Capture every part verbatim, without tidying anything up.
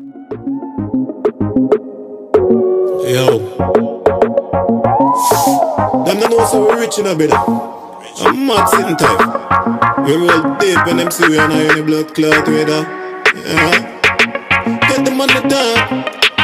Yo. Them don't know so we're rich in a bit. I'm mad sitting time. We roll deep and them see we are not in the blood clot weather. Yeah. Get the money down.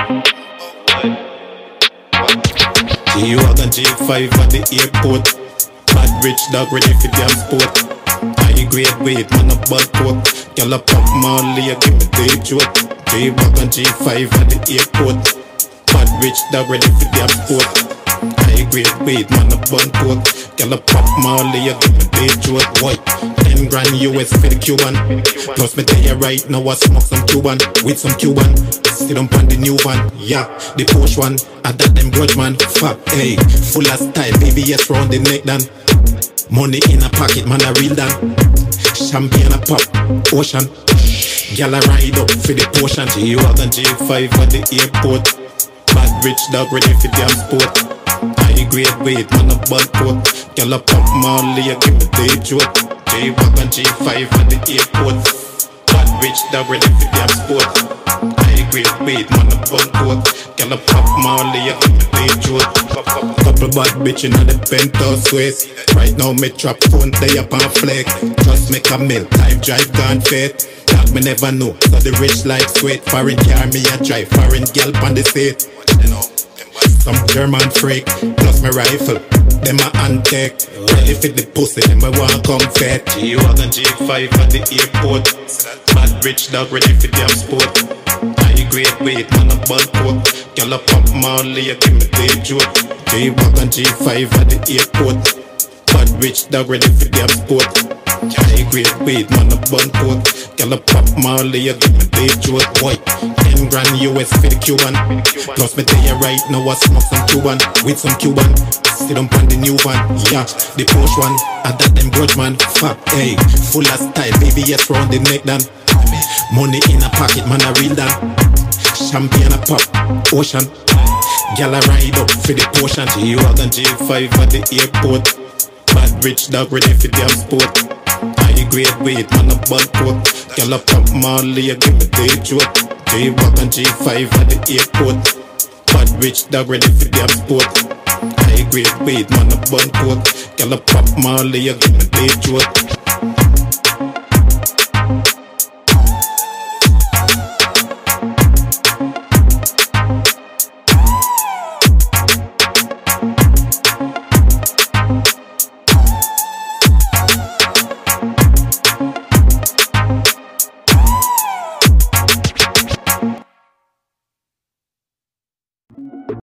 G-Wagon G five at the airport. Bad rich dog ready for damn sport. High grade weight, man a bad coat. Girl a pop Marley, give me the joke. G-Wagon G five at the airport. Bad rich dog ready for damn sport. High grade weight, man a bad coat. Girl a pop Marley, give me the joke. What? Ten grand U S for the Cuban. Plus me tell you right now I smoke some Cuban. With some Cuban. Sit on the new one, yeah, the Porsche one. I that them grudge man, fuck, hey. Full of style, baby, yes, round the neck done. Money in a pocket, man, a real done. Champagne a pop, ocean. Gyal a ride up for the portion. G-Wagon G five at the airport. Bad rich dog ready for damn sport. High grade weight, man, a bad coat. Gyal a pop Marley, give me the joke. G-Wagon G five at the airport. Bad rich dog ready for damn sport. Great weight, man, a bun coat. Girl a pop Marley, a play joke. Couple bad bitch in the penthouse waist. Right now me trap phone, they up on flex. Just make a mill, time drive gone fate. That me never know, so the rich like sweat. Foreign car me a drive, foreign girl on the seat. Some German freak, plus my rifle. Them a antake. Ready for the pussy, them a want come fat. G-Wagon G five at the airport. Bad rich dog ready for damn sport. High grade weight, man a bad coat. Girl a pop Marley, give me the joke. G-Wagon G five at the airport. Bad rich dog ready for damn sport. High grade weight, man a bad coat. Girl a pop Marley, give me the joke. Boy, ten grand U S for the Cuban. Plus me tell you right now I smoke some Cuban. With some Cuban. Sit on the new one, yeah, the Porsche one. I that them grudge man, fuck, hey. Full of style, baby, yes, round the neck done. Money in a pocket, man, a real done. Champagne a pop, ocean. Gyal a ride up for the portion. G-Wagon G five at the airport. Bad rich dog ready for damn sport. High grade weight, man a bad coat. Gyal a pop Marley, give me the joke. G-Wagon G five at the airport. Bad rich dog ready for damn sport. High grade weight, man a bun coat. Gyal a pop Marley, give me the joke.